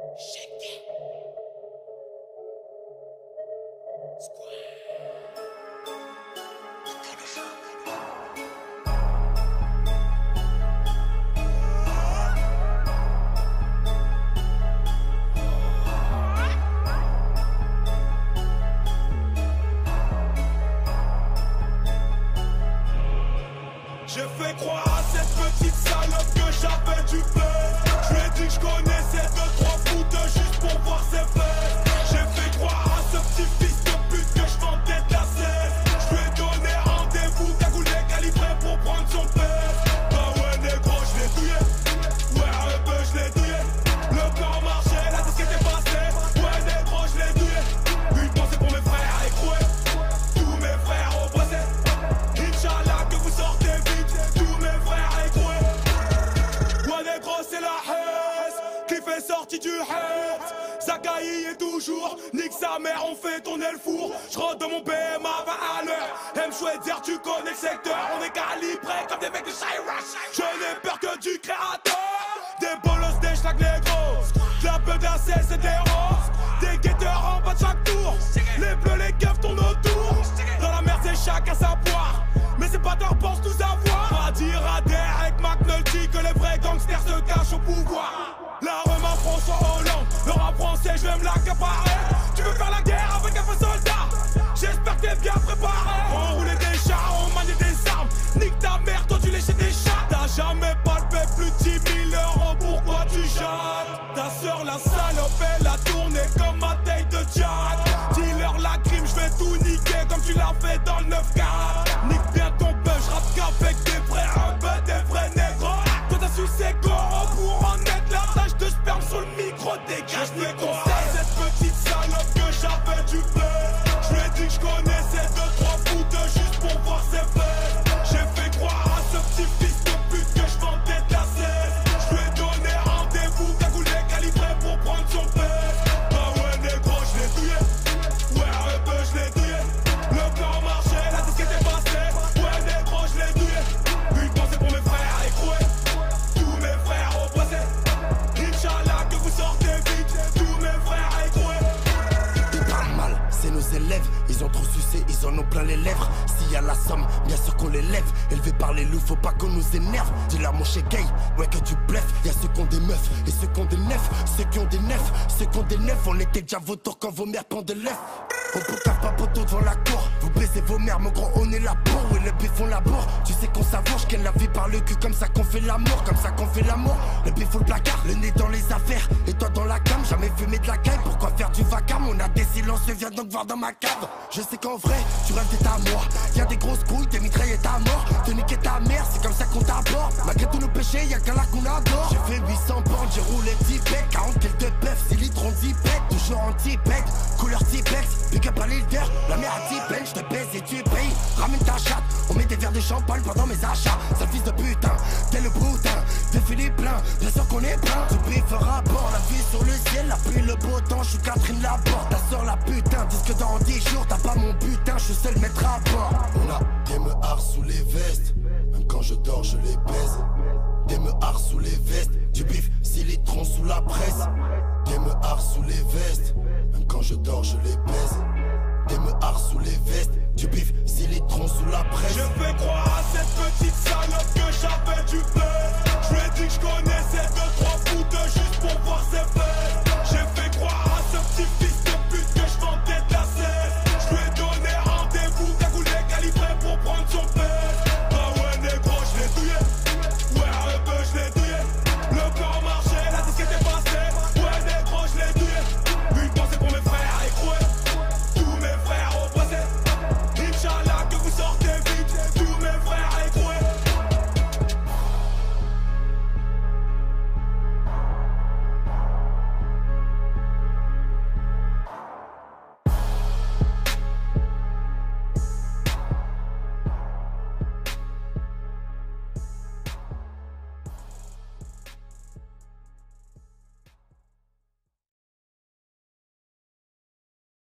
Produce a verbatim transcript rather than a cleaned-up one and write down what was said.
J'ai fait croire à cette petite salope que j'avais du buzz. Je lui ai dit que je connaissais deux trois fouteux juste pour voir ses fesses. J'ai fait croire à ce petit fils de pute que je vendais de la cesse. Je lui ai donné rendez-vous, cagoulé, calibré pour prendre son pèse. Bah ouais négro, je l'ai douillé. Ouais un peu je l'ai douillé. Le plan marchait, la disque était passée. Ouais négro, je l'ai douillé. Une pensée pour mes frères écroués. Tous mes frères au procès. Inch'Allah que vous sortez vite. Tous mes frères écroués. Ouais négro c'est la haisse qui fait sortir du hate. Zakaï est toujours, nique sa mère, on fait tourner le four. J'rentre dans mon B M à vingt à l'heure. M Schweitzer, tu connais le secteur. On est calibré comme des mecs de Chirac. Je n'ai peur que du créateur. Des bolos, des schlags négros. De la peu d'A-C et des roses. Des guetteurs en bas de chaque tour. Les bleus, les keufs tournent autour. Dans la merde c'est chacun sa poire. Mais ces bâtards pensent tous avoir. Pas dire à Derek McNulty que les vrais gangsters se cachent au pouvoir. La rue à François Hollande. Le rap français je vais me l'accaparer. Tu veux faire la guerre avec un faux soldat? J'espère que t'es bien préparé. On roulait des chars, on maniait des armes. Nique ta mère, toi tu léchais des chats. T'as jamais palpé plus de dix mille euros, pourquoi tu jattes? Ta sœur la salope, elle a tourné comme ma taille de Jack. Dis-leur la crime, je vais tout niquer comme tu l'as fait dans le neuf quatre. Nique bien ton peu, j'rappe qu'avec des frères, un peu des vrais négros. Toi t'as su c'est goro pour en être la tâche de sperme sur le micro. Dégage mes conseils. Cette petite salope que j'avais du buzz. Je lui ai dit que je connaissais deux trois fouteux juste pour voir ses fesses. J'ai fait croire à ce petit fils de pute que je vendais de la cesse. Je lui ai donné rendez-vous, cagoulé, calibré pour prendre son pèse. Bah ouais négro, je l'ai douillé. Ouais un peu je l'ai douillé. Le plan marchait, la disque était passée. Ouais négro, je l'ai douillé. Une pensée pour mes frères écroués. Tous mes frères au procès. Inch'Allah que vous sortez vite. Tous mes frères écroués. Ils parlent mal, c'est nos élèves. Ils ont trop sucé, ils en ont plein les lèvres. S'il y a la somme, bien sûr qu'on les lève. Élevé par les loups, faut pas qu'on nous énerve. Dis-leur mon chez gay, ouais que tu bluffes. Y'a ceux qui ont des meufs et ceux qui ont des neufs. Ceux qui ont des neufs, ceux qui ont des neufs. On était déjà vos tours quand vos mères pendaient l'œuf. On boucave pas poteau devant la cour. Vous baissez vos mères, mon gros, on est là pour. Et le bif on laboure. Tu sais qu'on savoure, qu'elle la vie par le cul. Comme ça qu'on fait l'amour, comme ça qu'on fait l'amour. Le bif ou le placard, le nez dans les affaires. Et toi dans la cam, jamais fumé de la caille. Pourquoi faire du vacarme? On a des silences, viens donc voir dans ma cave. Je sais qu'en vrai, tu rêves d'être à moi. Y'a des grosses couilles, des mitraillettes à mort. Te niquer ta mère, c'est comme ça qu'on t'aborde. Malgré tous nos péchés, y'a qu'un là qu'on adore. J'ai fait huit cents bandes, j'ai roulé dix pètes. quarante kills de bœuf, six litres en dix pètes. Toujours en Tibet, couleur Tipex. Big up à leader, la mère à Tipex. J'te baise et tu payes, ramène ta chatte. On met des verres de champagne pendant mes achats. Sale fils de putain, t'es le boutin. T'es Philippe plein, bien sûr qu'on est plein. Tu bifferas bord, la vie sur le ciel. La pluie, le beau temps, j'suis Catherine Laborde. Ta soeur la putain, disque dans dix jours. T'as pas mon butin, j'suis seul maître à bord. On a des meuhards sous les vestes. Même quand je dors, je les baise. Des meuhards sous les vestes. Du bif, six litrons sous la presse. Des meuhards sous les vestes. Même quand je dors, je les baise. Des meuhards sous les vestes. Du bif, six litrons sous la presse. J'ai